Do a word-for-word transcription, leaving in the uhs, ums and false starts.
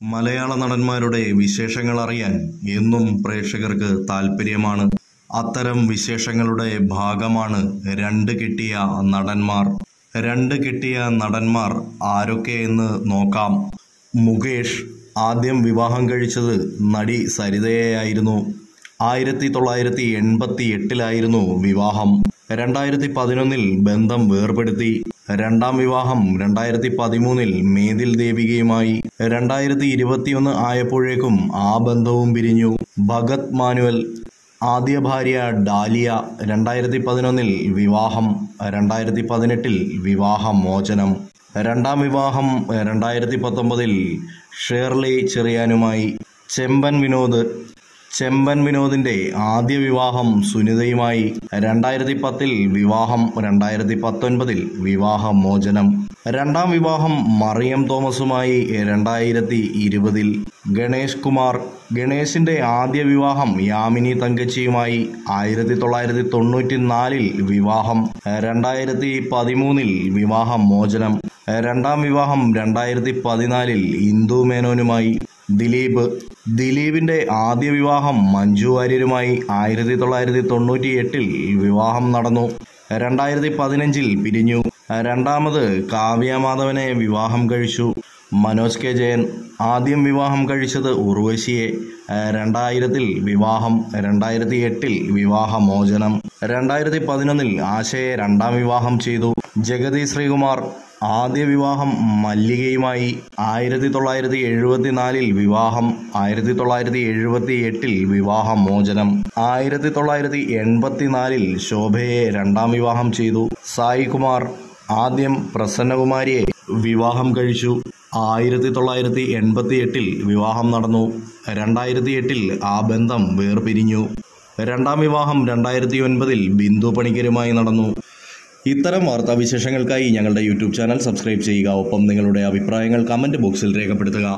മലയാള നടന്മാരുടെ വിശേഷങ്ങൾ അറിയാൻ എന്നും പ്രേക്ഷകർക്ക് താല്പര്യമാണ്. അത്തരം വിശേഷങ്ങളുടെ ഭാഗമാണ് രണ്ട് കെട്ടിയ നടന്മാർ. രണ്ട് കെട്ടിയ നടന്മാർ ആരൊക്കെയെന്ന് നോക്കാം. മുകേഷ് ആദ്യം വിവാഹം കഴിച്ചത് നടി സരിതയെയായിരുന്നു. ആയിരത്തി തൊള്ളായിരത്തി എൺപത്തി എട്ടിലായിരുന്നു വിവാഹം. രണ്ടായിരത്തി പതിനൊന്നിൽ ബന്ധം വേർപെടുത്തി. രണ്ടാം വിവാഹം രണ്ടായിരത്തി പതിമൂന്നിൽ മേതിൽ ദേവികയുമായി. രണ്ടായിരത്തി ഇരുപത്തിയൊന്ന് ആയപ്പോഴേക്കും ആ ബന്ധവും പിരിഞ്ഞു. ഭഗത് മാനുവൽ ആദ്യ ഭാര്യ ഡാലിയ രണ്ടായിരത്തി പതിനൊന്നിൽ വിവാഹം. രണ്ടായിരത്തി പതിനെട്ടിൽ വിവാഹ മോചനം. രണ്ടാം വിവാഹം രണ്ടായിരത്തി പത്തൊമ്പതിൽ ഷേർലി ചെറിയാനുമായി. ചെമ്പൻ വിനോദ് ചെമ്പൻ വിനോദിന്റെ ആദ്യ വിവാഹം സുനിതയുമായി. രണ്ടായിരത്തി പത്തിൽ വിവാഹം. രണ്ടായിരത്തി പത്തൊൻപതിൽ വിവാഹ മോചനം. രണ്ടാം വിവാഹം മറിയം തോമസുമായി രണ്ടായിരത്തി ഇരുപതിൽ. ഗണേഷ് കുമാർ ഗണേശിന്റെ ആദ്യ വിവാഹം യാമിനി തങ്കച്ചിയുമായി. ആയിരത്തി തൊള്ളായിരത്തി തൊണ്ണൂറ്റി നാലിൽ വിവാഹം. രണ്ടായിരത്തി പതിമൂന്നിൽ വിവാഹ മോചനം. രണ്ടാം വിവാഹം രണ്ടായിരത്തി പതിനാലിൽ ഇന്ദു മേനോനുമായി. ദിലീപ് ദിലീപിന്റെ ആദ്യ വിവാഹം മഞ്ജു വാര്യരുമായി. ആയിരത്തി തൊള്ളായിരത്തി തൊണ്ണൂറ്റി എട്ടിൽ വിവാഹം നടന്നു. രണ്ടായിരത്തി പതിനഞ്ചിൽ പിരിഞ്ഞു. രണ്ടാമത് കാവ്യ മാധവനെ വിവാഹം കഴിച്ചു. മനോജ് കെ ജയൻ ആദ്യം വിവാഹം കഴിച്ചത് ഉർവശിയെ. രണ്ടായിരത്തിൽ വിവാഹം. രണ്ടായിരത്തി എട്ടിൽ വിവാഹ മോചനം. രണ്ടായിരത്തി പതിനൊന്നിൽ ആശയെ രണ്ടാം വിവാഹം ചെയ്തു. ജഗതി ശ്രീകുമാർ ആദ്യ വിവാഹം മല്ലികയുമായി. ആയിരത്തി തൊള്ളായിരത്തി എഴുപത്തിനാലിൽ വിവാഹം. ആയിരത്തി തൊള്ളായിരത്തി എഴുപത്തി എട്ടിൽ വിവാഹ മോചനം. ആയിരത്തി തൊള്ളായിരത്തി എൺപത്തിനാലിൽ ശോഭയെ രണ്ടാം വിവാഹം ചെയ്തു. സായി കുമാർ ആദ്യം പ്രസന്നകുമാരിയെ വിവാഹം കഴിച്ചു. ആയിരത്തി തൊള്ളായിരത്തി എൺപത്തി എട്ടിൽ വിവാഹം നടന്നു. രണ്ടായിരത്തി എട്ടിൽ ആ ബന്ധം വേർപിരിഞ്ഞു. രണ്ടാം വിവാഹം രണ്ടായിരത്തി ഒൻപതിൽ ബിന്ദു പണിക്കരുമായി നടന്നു. ഇത്തരം വാർത്താവിശേഷങ്ങൾക്കായി ഞങ്ങളുടെ യൂട്യൂബ് ചാനൽ സബ്സ്ക്രൈബ് ചെയ്യുക. ഒപ്പം നിങ്ങളുടെ അഭിപ്രായങ്ങൾ കമന്റ് ബോക്സിൽ രേഖപ്പെടുത്തുക.